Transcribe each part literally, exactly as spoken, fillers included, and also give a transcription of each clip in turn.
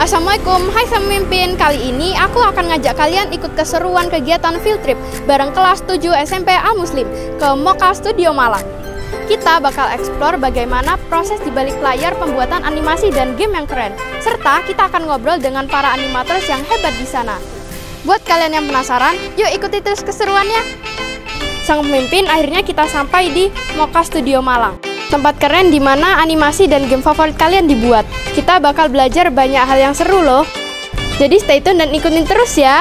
Assalamualaikum, hai pemimpin. Kali ini aku akan ngajak kalian ikut keseruan kegiatan field trip bareng kelas tujuh S M P A Muslim ke Mocha Studio Malang. Kita bakal eksplor bagaimana proses di balik layar pembuatan animasi dan game yang keren, serta kita akan ngobrol dengan para animators yang hebat di sana. Buat kalian yang penasaran, yuk ikuti terus keseruannya. Sang pemimpin, akhirnya kita sampai di Mocha Studio Malang. Tempat keren di mana animasi dan game favorit kalian dibuat. Kita bakal belajar banyak hal yang seru loh. Jadi stay tune dan ikutin terus ya.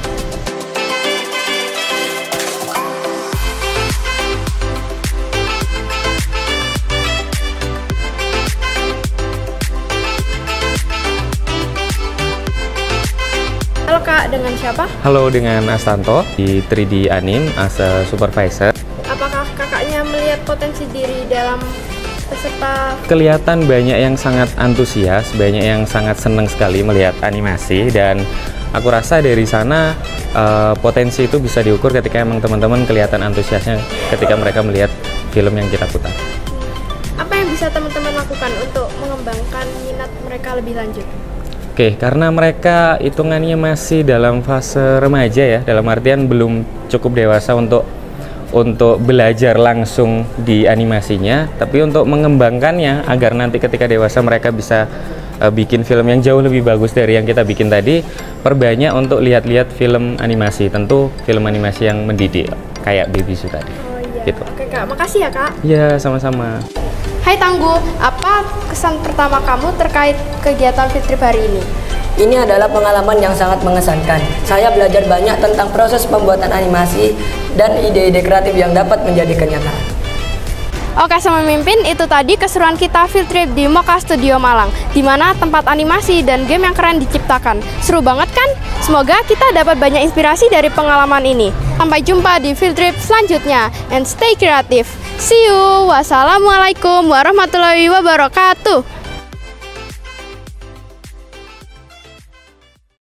Halo Kak, dengan siapa? Halo, dengan Astanto di tiga D Anim as a supervisor. Apakah kakaknya melihat potensi diri dalam peserta? Kelihatan banyak yang sangat antusias, banyak yang sangat senang sekali melihat animasi, dan aku rasa dari sana uh, potensi itu bisa diukur ketika emang teman-teman kelihatan antusiasnya ketika mereka melihat film yang kita putar. Apa yang bisa teman-teman lakukan untuk mengembangkan minat mereka lebih lanjut? Oke, karena mereka hitungannya masih dalam fase remaja ya, dalam artian belum cukup dewasa untuk untuk belajar langsung di animasinya, tapi untuk mengembangkannya agar nanti ketika dewasa mereka bisa uh, bikin film yang jauh lebih bagus dari yang kita bikin tadi, perbanyak untuk lihat-lihat film animasi, tentu film animasi yang mendidik kayak Baby Su tadi. Oh iya. Gitu. Oke Kak, makasih ya Kak. Ya, sama-sama. Hai Tangguh, apa kesan pertama kamu terkait kegiatan field trip hari ini? Ini adalah pengalaman yang sangat mengesankan. Saya belajar banyak tentang proses pembuatan animasi dan ide-ide kreatif yang dapat menjadi kenyataan. Oke, sama pemimpin, itu tadi keseruan kita field trip di Mocha Studio Malang, di mana tempat animasi dan game yang keren diciptakan. Seru banget kan? Semoga kita dapat banyak inspirasi dari pengalaman ini. Sampai jumpa di field trip selanjutnya, and stay creative. See you. Wassalamualaikum warahmatullahi wabarakatuh.